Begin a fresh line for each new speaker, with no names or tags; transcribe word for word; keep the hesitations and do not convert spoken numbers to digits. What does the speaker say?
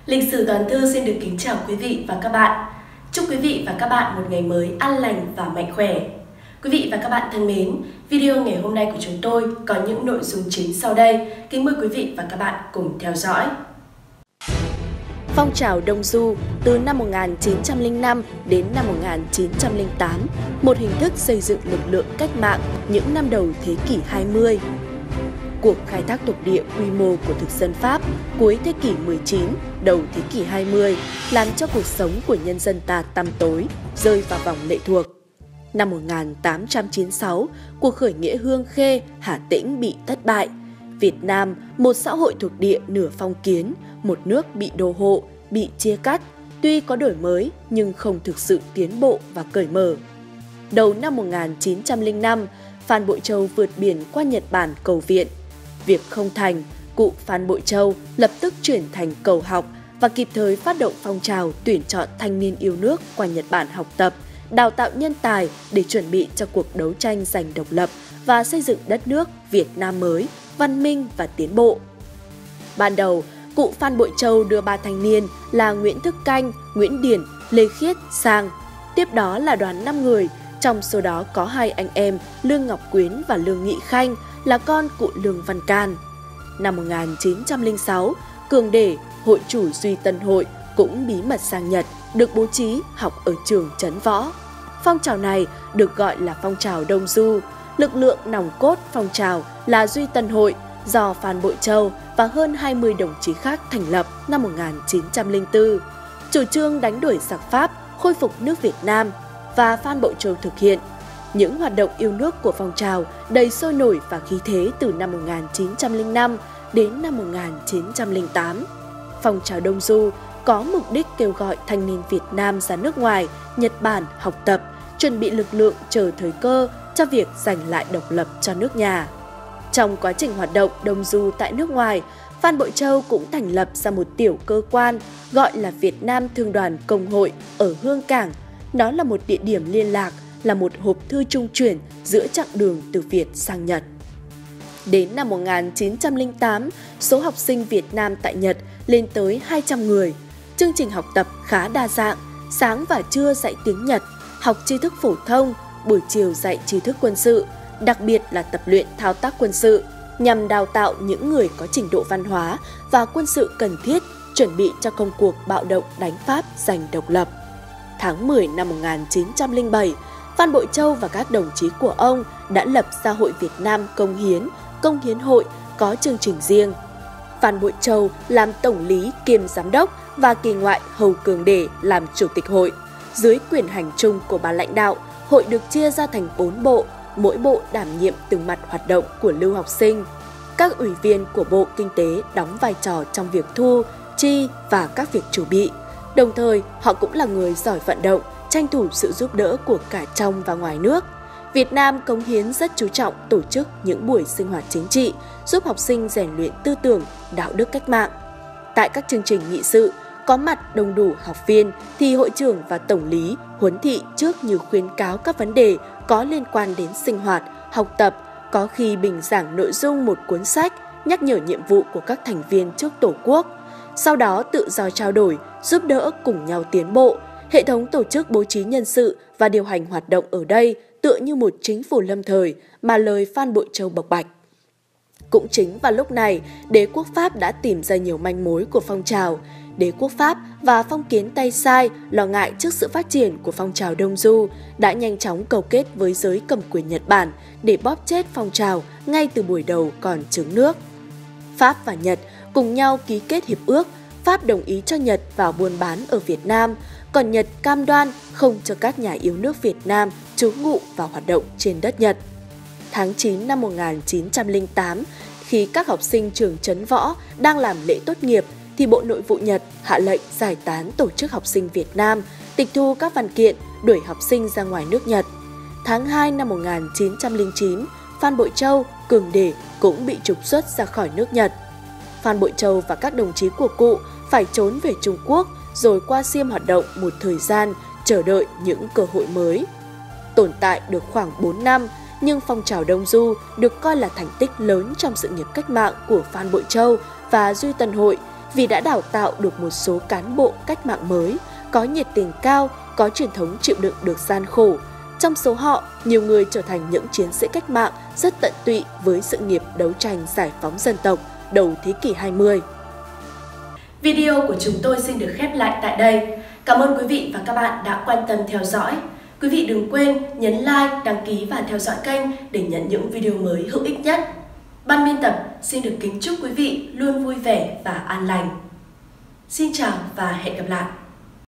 Lịch sử toàn thư xin được kính chào quý vị và các bạn. Chúc quý vị và các bạn một ngày mới an lành và mạnh khỏe. Quý vị và các bạn thân mến, video ngày hôm nay của chúng tôi có những nội dung chính sau đây. Kính mời quý vị và các bạn cùng theo dõi.
Phong trào Đông Du từ năm một nghìn chín trăm lẻ năm đến năm một nghìn chín trăm lẻ tám, một hình thức xây dựng lực lượng cách mạng những năm đầu thế kỷ hai mươi. Cuộc khai thác thuộc địa quy mô của thực dân Pháp cuối thế kỷ mười chín, đầu thế kỷ hai mươi làm cho cuộc sống của nhân dân ta tăm tối, rơi vào vòng lệ thuộc. Năm một nghìn tám trăm chín mươi sáu, cuộc khởi nghĩa Hương Khê, Hà Tĩnh bị thất bại. Việt Nam, một xã hội thuộc địa nửa phong kiến, một nước bị đô hộ, bị chia cắt, tuy có đổi mới nhưng không thực sự tiến bộ và cởi mở. Đầu năm một nghìn chín trăm lẻ năm, Phan Bội Châu vượt biển qua Nhật Bản cầu viện. Việc không thành, cụ Phan Bội Châu lập tức chuyển thành cầu học và kịp thời phát động phong trào tuyển chọn thanh niên yêu nước qua Nhật Bản học tập, đào tạo nhân tài để chuẩn bị cho cuộc đấu tranh giành độc lập và xây dựng đất nước Việt Nam mới, văn minh và tiến bộ. Ban đầu, cụ Phan Bội Châu đưa ba thanh niên là Nguyễn Thức Canh, Nguyễn Điển, Lê Khiết sang. Tiếp đó là đoàn năm người, trong số đó có hai anh em Lương Ngọc Quyến và Lương Nghị Khanh là con cụ Lương Văn Can. Năm một nghìn chín trăm lẻ sáu, Cường Để, hội chủ Duy Tân Hội cũng bí mật sang Nhật, được bố trí học ở trường Trấn Võ. Phong trào này được gọi là phong trào Đông Du. Lực lượng nòng cốt phong trào là Duy Tân Hội do Phan Bội Châu và hơn hai mươi đồng chí khác thành lập năm một nghìn chín trăm lẻ bốn. Chủ trương đánh đuổi giặc Pháp, khôi phục nước Việt Nam và Phan Bội Châu thực hiện. Những hoạt động yêu nước của phong trào đầy sôi nổi và khí thế từ năm một nghìn chín trăm lẻ năm đến năm một nghìn chín trăm lẻ tám. Phong trào Đông Du có mục đích kêu gọi thanh niên Việt Nam ra nước ngoài, Nhật Bản học tập, chuẩn bị lực lượng chờ thời cơ cho việc giành lại độc lập cho nước nhà. Trong quá trình hoạt động Đông Du tại nước ngoài, Phan Bội Châu cũng thành lập ra một tiểu cơ quan gọi là Việt Nam Thương đoàn Công hội ở Hương Cảng. Nó là một địa điểm liên lạc, là một hộp thư trung chuyển giữa chặng đường từ Việt sang Nhật. Đến năm một nghìn chín trăm lẻ tám, số học sinh Việt Nam tại Nhật lên tới hai trăm người. Chương trình học tập khá đa dạng, sáng và trưa dạy tiếng Nhật, học tri thức phổ thông, buổi chiều dạy tri thức quân sự, đặc biệt là tập luyện thao tác quân sự, nhằm đào tạo những người có trình độ văn hóa và quân sự cần thiết chuẩn bị cho công cuộc bạo động đánh Pháp giành độc lập. Tháng mười năm một nghìn chín trăm lẻ bảy, Phan Bội Châu và các đồng chí của ông đã lập ra Hội Việt Nam Công hiến, Công hiến hội có chương trình riêng. Phan Bội Châu làm tổng lý kiêm giám đốc và kỳ ngoại Hầu Cường Để làm chủ tịch hội. Dưới quyền hành chung của ban lãnh đạo, hội được chia ra thành bốn bộ, mỗi bộ đảm nhiệm từng mặt hoạt động của lưu học sinh. Các ủy viên của Bộ Kinh tế đóng vai trò trong việc thu, chi và các việc chủ bị. Đồng thời, họ cũng là người giỏi vận động, tranh thủ sự giúp đỡ của cả trong và ngoài nước. Việt Nam Cống hiến rất chú trọng tổ chức những buổi sinh hoạt chính trị, giúp học sinh rèn luyện tư tưởng, đạo đức cách mạng. Tại các chương trình nghị sự, có mặt đông đủ học viên thì hội trưởng và tổng lý huấn thị trước như khuyến cáo các vấn đề có liên quan đến sinh hoạt, học tập, có khi bình giảng nội dung một cuốn sách, nhắc nhở nhiệm vụ của các thành viên trước Tổ quốc. Sau đó tự do trao đổi, giúp đỡ cùng nhau tiến bộ. Hệ thống tổ chức bố trí nhân sự và điều hành hoạt động ở đây tựa như một chính phủ lâm thời mà lời Phan Bội Châu bộc bạch. Cũng chính vào lúc này, đế quốc Pháp đã tìm ra nhiều manh mối của phong trào. Đế quốc Pháp và phong kiến Tay Sai lo ngại trước sự phát triển của phong trào Đông Du đã nhanh chóng cầu kết với giới cầm quyền Nhật Bản để bóp chết phong trào ngay từ buổi đầu còn trứng nước. Pháp và Nhật cùng nhau ký kết hiệp ước, Pháp đồng ý cho Nhật vào buôn bán ở Việt Nam, còn Nhật cam đoan không cho các nhà yêu nước Việt Nam trú ngụ và hoạt động trên đất Nhật. Tháng chín năm một nghìn chín trăm lẻ tám, khi các học sinh trường Trấn Võ đang làm lễ tốt nghiệp, thì Bộ Nội vụ Nhật hạ lệnh giải tán tổ chức học sinh Việt Nam, tịch thu các văn kiện, đuổi học sinh ra ngoài nước Nhật. Tháng hai năm một nghìn chín trăm lẻ chín, Phan Bội Châu, Cường Để cũng bị trục xuất ra khỏi nước Nhật. Phan Bội Châu và các đồng chí của cụ phải trốn về Trung Quốc rồi qua Xiêm hoạt động một thời gian, chờ đợi những cơ hội mới. Tồn tại được khoảng bốn năm, nhưng phong trào Đông Du được coi là thành tích lớn trong sự nghiệp cách mạng của Phan Bội Châu và Duy Tân Hội vì đã đào tạo được một số cán bộ cách mạng mới, có nhiệt tình cao, có truyền thống chịu đựng được gian khổ. Trong số họ, nhiều người trở thành những chiến sĩ cách mạng rất tận tụy với sự nghiệp đấu tranh giải phóng dân tộc đầu thế kỷ hai mươi.
Video của chúng tôi xin được khép lại tại đây. Cảm ơn quý vị và các bạn đã quan tâm theo dõi. Quý vị đừng quên nhấn like, đăng ký và theo dõi kênh để nhận những video mới hữu ích nhất. Ban biên tập xin được kính chúc quý vị luôn vui vẻ và an lành. Xin chào và hẹn gặp lại!